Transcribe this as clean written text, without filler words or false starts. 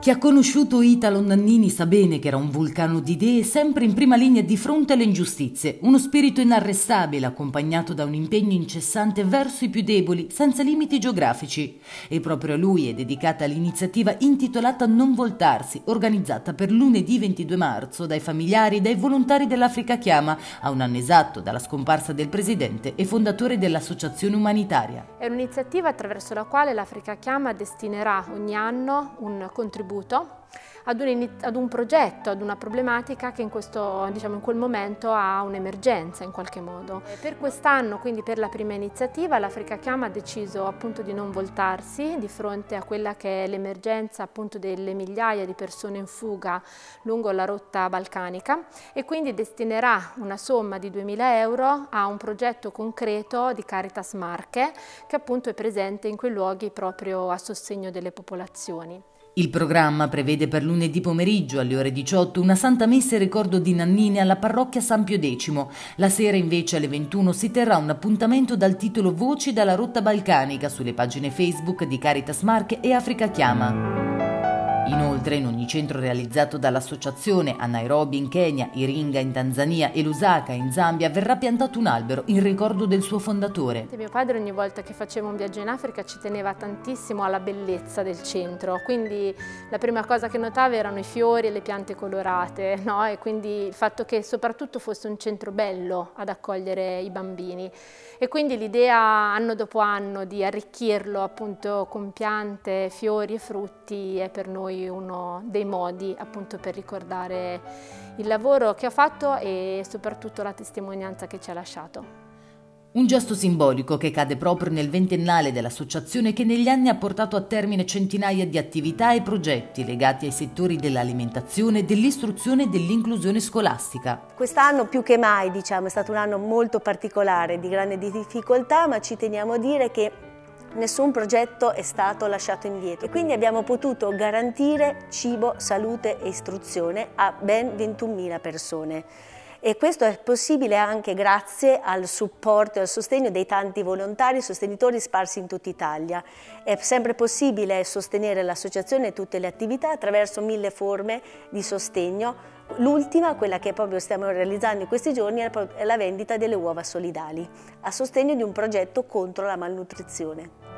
Chi ha conosciuto Italo Nannini sa bene che era un vulcano di idee sempre in prima linea di fronte alle ingiustizie, uno spirito inarrestabile accompagnato da un impegno incessante verso i più deboli, senza limiti geografici. E proprio a lui è dedicata l'iniziativa intitolata Non voltarsi, organizzata per lunedì 22 marzo dai familiari e dai volontari dell'Africa Chiama, a un anno esatto dalla scomparsa del presidente e fondatore dell'associazione umanitaria. È un'iniziativa attraverso la quale l'Africa Chiama destinerà ogni anno un contributo ad un progetto, ad una problematica che in quel momento ha un'emergenza in qualche modo. Per quest'anno, quindi per la prima iniziativa, l'Africa Chiama ha deciso appunto di non voltarsi di fronte a quella che è l'emergenza appunto delle migliaia di persone in fuga lungo la rotta balcanica e quindi destinerà una somma di 2.000 euro a un progetto concreto di Caritas Marche che appunto è presente in quei luoghi proprio a sostegno delle popolazioni. Il programma prevede per lunedì pomeriggio alle ore 18 una Santa Messa in ricordo di Nannini alla parrocchia San Pio X. La sera invece alle 21 si terrà un appuntamento dal titolo Voci dalla rotta balcanica sulle pagine Facebook di Caritas Marche e Africa Chiama. Inoltre, in ogni centro realizzato dall'associazione, a Nairobi in Kenya, Iringa in Tanzania e Lusaka in Zambia, verrà piantato un albero in ricordo del suo fondatore. Mio padre ogni volta che faceva un viaggio in Africa ci teneva tantissimo alla bellezza del centro, quindi la prima cosa che notava erano i fiori e le piante colorate, no? E quindi il fatto che soprattutto fosse un centro bello ad accogliere i bambini. E quindi l'idea anno dopo anno di arricchirlo appunto con piante, fiori e frutti è per noi uno dei modi appunto per ricordare il lavoro che ha fatto e soprattutto la testimonianza che ci ha lasciato. Un gesto simbolico che cade proprio nel ventennale dell'associazione che negli anni ha portato a termine centinaia di attività e progetti legati ai settori dell'alimentazione, dell'istruzione e dell'inclusione scolastica. Quest'anno più che mai è stato un anno molto particolare, di grande difficoltà, ma ci teniamo a dire che nessun progetto è stato lasciato indietro e quindi abbiamo potuto garantire cibo, salute e istruzione a ben 21.000 persone. E questo è possibile anche grazie al supporto e al sostegno dei tanti volontari e sostenitori sparsi in tutta Italia. È sempre possibile sostenere l'associazione e tutte le attività attraverso 1000 forme di sostegno. L'ultima, quella che proprio stiamo realizzando in questi giorni, è la vendita delle uova solidali, a sostegno di un progetto contro la malnutrizione.